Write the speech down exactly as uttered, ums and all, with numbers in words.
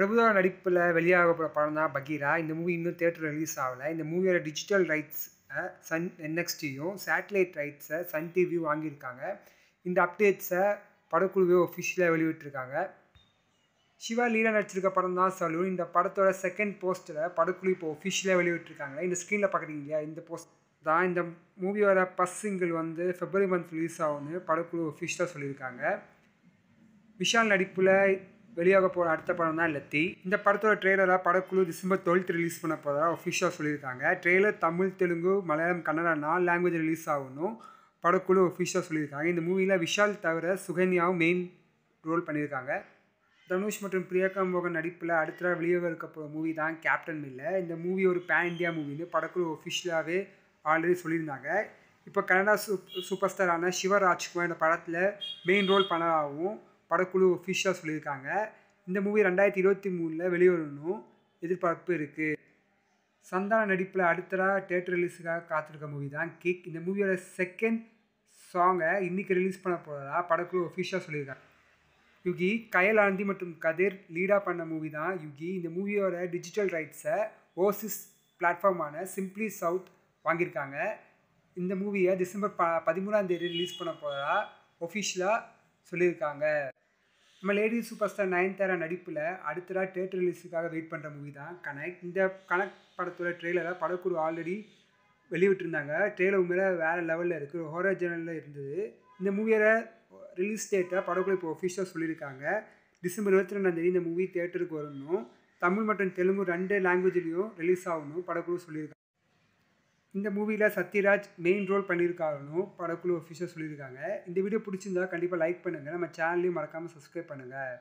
பிரபுதேவா நடிப்பில் வெளியாக போகிற படம் தான் பகீரா. இந்த மூவி இன்னும் தியேட்டர் ரிலீஸ் ஆகலை. இந்த மூவியோட டிஜிட்டல் ரைட்ஸை சன் என்எக்ஸ்டியும் சேட்டலைட் ரைட்ஸை சன் டிவியும் வாங்கியிருக்காங்க. இந்த அப்டேட்ஸை படக்குழுவே ஒஃபிஷியலாக வெளியிட்டிருக்காங்க. சிவா லீலா நடிச்சிருக்க படம் தான் சலூன். இந்த படத்தோட செகண்ட் போஸ்டரை படக்குழு இப்போ ஒஃபிஷியலாக வெளியிட்டிருக்காங்க. இந்த ஸ்க்ரீனில் பார்க்குறீங்க இல்லையா, இந்த போஸ்ட் தான் இந்த மூவியோட ஃபர்ஸ்ட் சிங்கிள் வந்து ஃபெப்ரவரி மந்த் ரிலீஸ் ஆகும்னு படக்குழு ஒஃபிஷியலாக சொல்லியிருக்காங்க. விஷால் நடிப்பில் வெளியாக போகிற அடுத்த படம் தான் லத்தி. இந்த படத்தோட ட்ரெய்லராக படக்குழு டிசம்பர் டுவெல்த் ரிலீஸ் பண்ண போகிறதா ஒஃபிஷியலாக சொல்லியிருக்காங்க. ட்ரெய்லர் தமிழ், தெலுங்கு, மலையாளம், கன்னடா நாலு லாங்குவேஜ் ரிலீஸ் ஆகணும் படக்குழு ஒஃபிஷியலாக சொல்லியிருக்காங்க. இந்த மூவியில் விஷால் தவிர சுகன்யாவும் மெயின் ரோல் பண்ணியிருக்காங்க. தனுஷ் மற்றும் பிரியங்கா மோகன் நடிப்பில் அடுத்த வெளியாக இருக்க போகிற மூவி தான் கேப்டன் மில்ல. இந்த மூவி ஒரு பேன் இண்டியா மூவின்னு படக்குழு ஒஃபிஷியலாகவே ஆல்ரெடி சொல்லியிருந்தாங்க. இப்போ கன்னடா சூப் சூப்பர் ஸ்டாரான சிவராஜ்குமார் இந்த படத்தில் மெயின் ரோல் பண்ணதாகவும் படக்குழு ஒஃபிஷியலாக சொல்லியிருக்காங்க. இந்த மூவி ரெண்டாயிரத்தி இருபத்தி மூணில் வெளிவரணும் எதிர்பார்ப்பு இருக்குது. சந்தான நடிப்பில் அடுத்ததாக தியேட்டர் ரிலீஸுக்காக காத்திருக்க மூவி தான் கிக். இந்த மூவியோட செகண்ட் சாங்கை இன்றைக்கி ரிலீஸ் பண்ண போகிறதா படக்குழு ஒஃபிஷியலாக சொல்லியிருக்காங்க. யுகி, கயல் ஆனந்தி மற்றும் கதிர் லீடாக பண்ண மூவி தான் யுகி. இந்த மூவியோட டிஜிட்டல் ரைட்ஸை ஓசிஸ் பிளாட்ஃபார்மான சிம்ப்ளி சவுத் வாங்கியிருக்காங்க. இந்த மூவியை டிசம்பர் ப பதிமூணாம் தேதி ரிலீஸ் பண்ண போகிறதா ஒஃபிஷியலாக சொல்லியிருக்காங்க. நம்ம லேடி சூப்பர் ஸ்டார் நயன்தாரா நடிப்பில் அடுத்ததாக தியேட்டர் ரிலீஸுக்காக வெயிட் பண்ணுற மூவி தான் கனெக்ட். இந்த கனெக்ட் படத்தோட ட்ரெய்லரை படக்குழு ஆல்ரெடி வெளியிட்டிருந்தாங்க. ட்ரெய்லர் உண்மையில வேறு லெவலில் இருக்குது, ஹாரர் ஜேர்னலில் இருந்தது. இந்த மூவியோட ரிலீஸ் டேட்டை படக்குழு இப்போ ஒஃபிஷியலாக சொல்லியிருக்காங்க. டிசம்பர் இருபத்தி ரெண்டாம் தேதி இந்த மூவி தியேட்டருக்கு வரணும். தமிழ் மற்றும் தெலுங்கு ரெண்டு லாங்குவேஜ்லேயும் ரிலீஸ் ஆகணும் படக்குழு சொல்லியிருக்காங்க. இந்த மூவியில் சத்யராஜ் மெயின் ரோல் பண்ணியிருக்காருன்னு படக்குழு ஒஃபிஷியலாக சொல்லியிருக்காங்க. இந்த வீடியோ பிடிச்சிருந்தா கண்டிப்பாக லைக் பண்ணுங்கள். நம்ம சேனலையும் மறக்காமல் சப்ஸ்கிரைப் பண்ணுங்கள்.